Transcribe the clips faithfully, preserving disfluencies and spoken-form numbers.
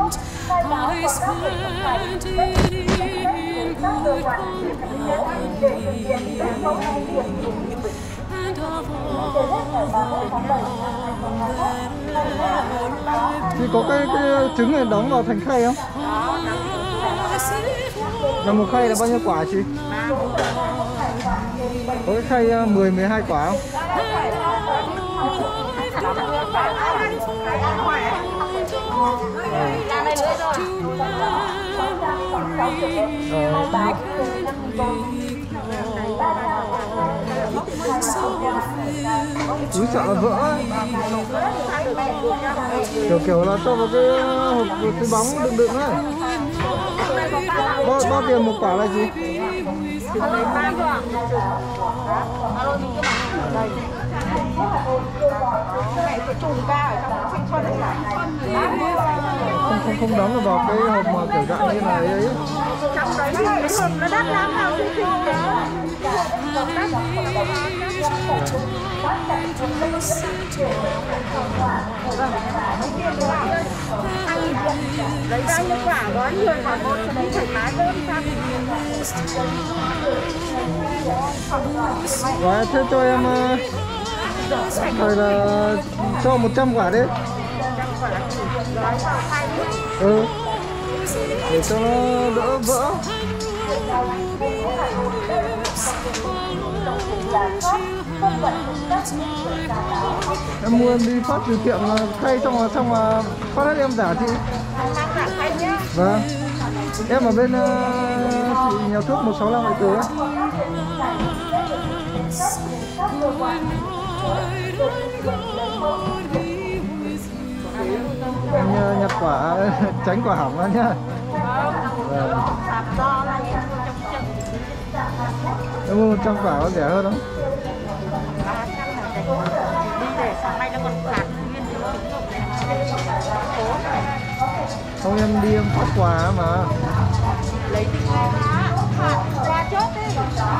Thì có cái, cái trứng này đóng vào thành khay không? Là một khay là bao nhiêu quả chị? Có cái khay mười mười hai quả không? Cứ sợ là vỡ kiểu kiểu là cho vào cái hộp cái bóng đựng đựng ấy. Bao, bao tiền một quả là gì? Không không không đóng vào cái hộp mà kiểu dạng như này ấy. Trong đấy cái hộp nó đắt lắm đâu chứ gì lấy ra những quả gói người quả một cho đấy thoải mái hơn sao? Gói thế cho em rồi là cho một trăm quả đi. Ừ. Để cho nó đỡ vỡ. Em mua em đi phát từ tiệm khay xong rồi xong rồi phát hết em giả chị. Vâng. Em ở bên uh, chị nhà thuốc một sáu năm Đại Từ ấy. Em nhặt quả tránh quả hỏng ra nhá. Vâng. Em mua một trăm quả có rẻ hơn không? Không em đi em phát quà mà. Lấy đi qua chốt đi.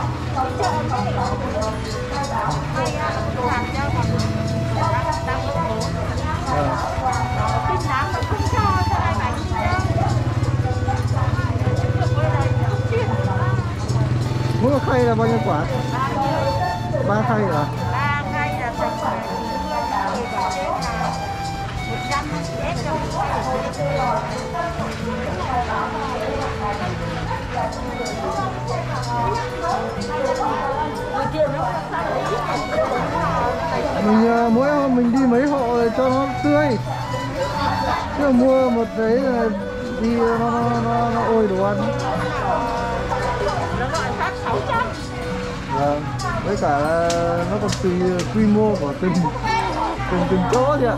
Mỗi một khay là bao nhiêu quả? Ba khay à? Ba khay là một trăm ép cho mình uh, mỗi hôm mình đi mấy hộ cho nó tươi, chứ mà mua một đấy là đi nó nó nó, nó ôi đồ ăn. Vâng, với cả là nó còn tùy quy mô của từng từng từng chỗ chị ạ.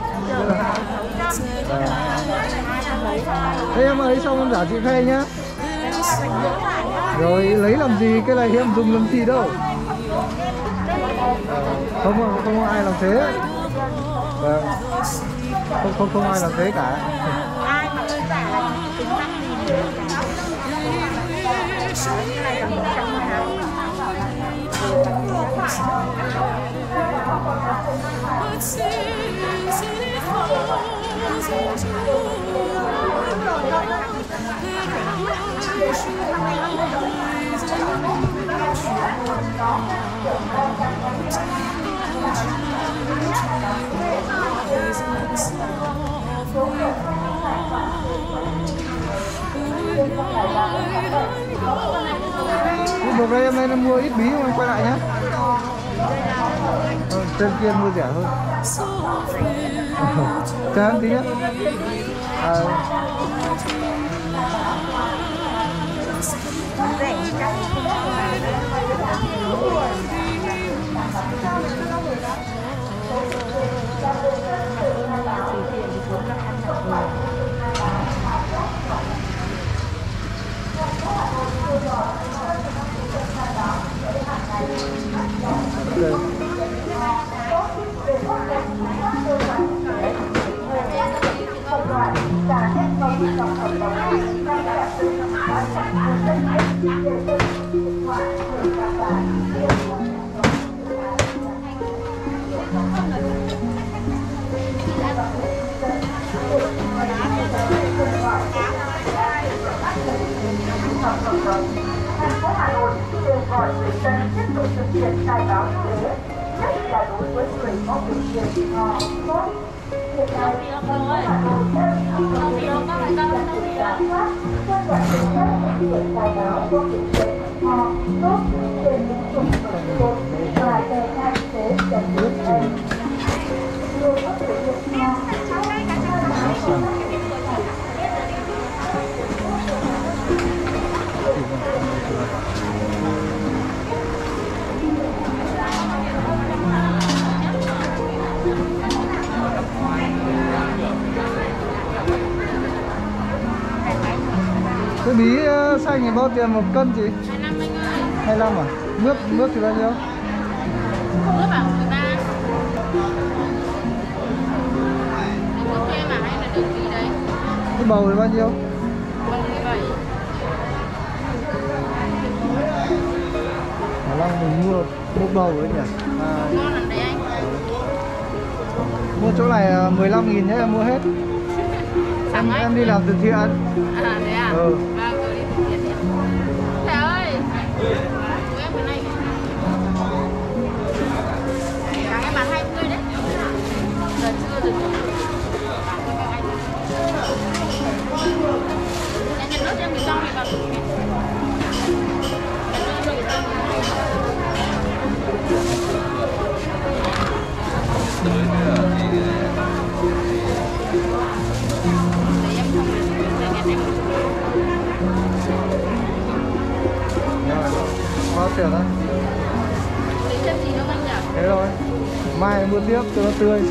Vâng. Thế em ấy xong em giả chị khay nhá. Rồi lấy làm gì, cái này em dùng làm gì đâu. Không không có ai làm thế. Vâng. Không không không ai làm thế cả. ai mà đơn giản là tính năng gì cái này là một trăm mười hai. Một đây em nên mua ít bí không, em quay lại nhé. Ờ, trên kia mua rẻ hơn. Chờ em tí nhé. À... người dân tiếp tục thực hiện khai báo y tế, nhất là đối với người có biểu hiện ho, sốt. Hiện nay, thành phố Hà Nội đang áp dụng biện pháp giám sát cho toàn bộ các thực hiện khai báo có biểu hiện ho, sốt trên ứng dụng bệnh cột và tờ khai y tế dần hiện nay. Người có biểu hiện ho, cái bí uh, xanh này bao tiền một cân chị? hai mươi lăm à? Nước nước thì bao nhiêu? Nước bảo mười ba. Nước thuê mà hay là được gì đấy? Cái bầu thì bao nhiêu? Bầu mười bảy. Khả năng mình mua một bầu ấy nhỉ? À, Ngon lắm đấy anh. mua chỗ này mười lăm nghìn nhé, em mua hết. Em, em đi làm từ thiện. À thế à? Ừ. Vâng, tôi đi từ thiện. Thầy ơi. Của em cái này. Sáng em bán hai mươi đấy. Giờ chưa rồi. Bán cho các anh. Em nhận nốt cho em cái trong này vào tủ này. Nhận nốt cho cái trong này. Bao tiền đó? Tính chất gì đâu anh nhỉ? Thế rồi. Mai mua tiếp cho nó tươi.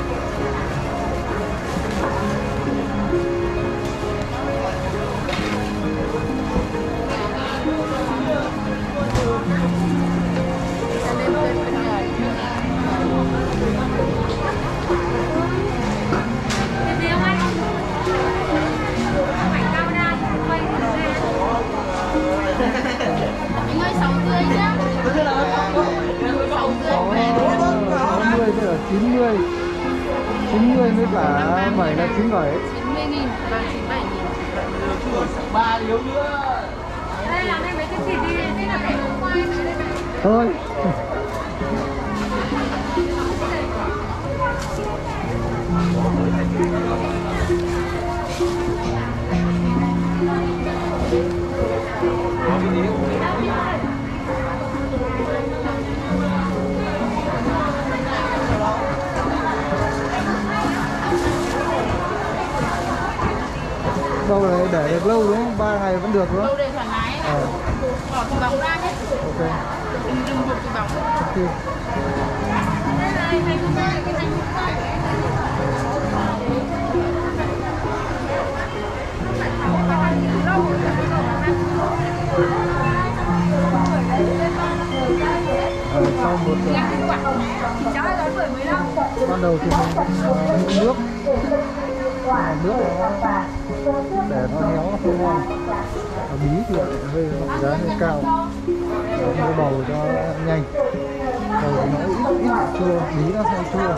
Anh ơi, sáu mươi nhá. sáu mươi. sáu mươi bây giờ chín mươi. chín mươi với cả bảy là chín mươi bảy. chín mươi nghìn và chín mươi bảy nghìn. Ba điếu nữa. Đây làm em mấy cái gì đi, đây là cái hôm qua em lấy đây. Thôi. Bầu này để được lâu đúng không? ba ngày vẫn được đúng Đâu không? để thoải mái. Ờ. Bỏ túi bóng ra nhé. Ok. Đừng đừng buộc túi bóng. Ok. Đây là anh hôm qua cái này hôm qua. Ờ, sau một tuần ban đầu thì mình uh, nước à, nước nó để nó héo nó không ngon, và bí thì lại hơi giá hơi cao, mua bầu cho nhanh, bầu thì nó ít ít chua, bí nó hơi chua,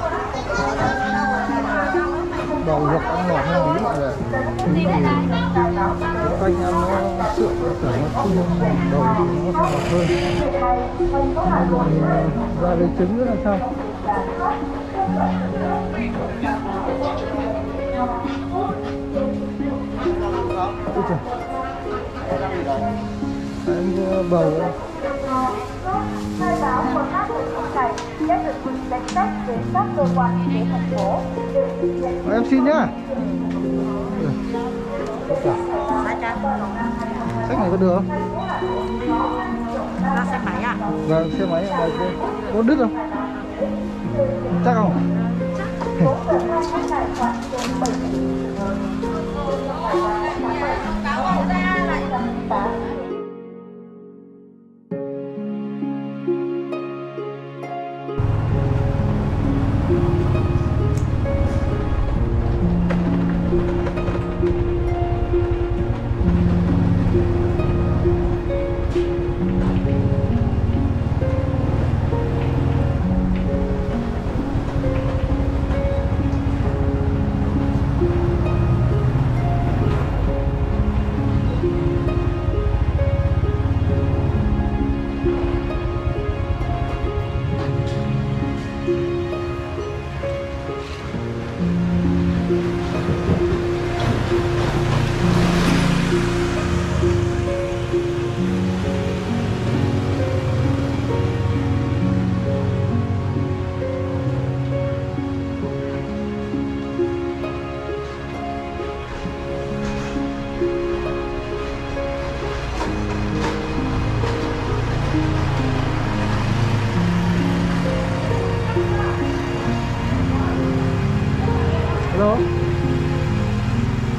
bầu luộc ăn ngọt hơn bí mọi người, bí thì canh ăn nó sượng, nó tưởng nó chua, bầu thì nó ngọt hơn. Bây giờ thì ra lấy trứng nữa là sao? Ôi trời. Em mua bầu đây. khai báo của các hộ kinh này sẽ được gửi danh sách đến các cơ quan y tế thành phố để thực hiện. Em xin nhá. Sách này có được không? Ra xe máy à? Vâng, xe máy ở đây có đứt không? Chắc không?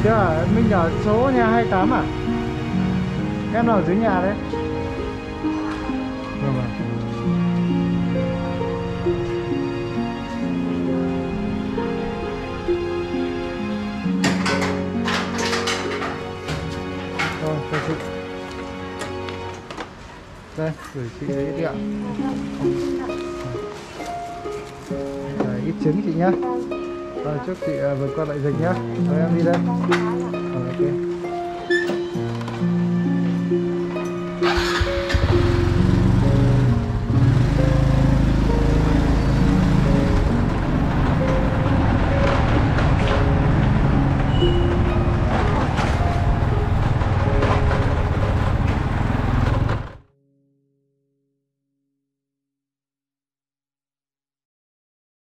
Chưa à? Mình ở số nhà hai mươi tám à? Em ở dưới nhà đấy. Vâng vâng. Rồi, chào chị. Đây, gửi chị đấy đi ạ. Đấy, ít trứng chị nhá. Rồi, chúc chị uh, vượt qua đại dịch nhá. Rồi em đi đây. Rồi, ok.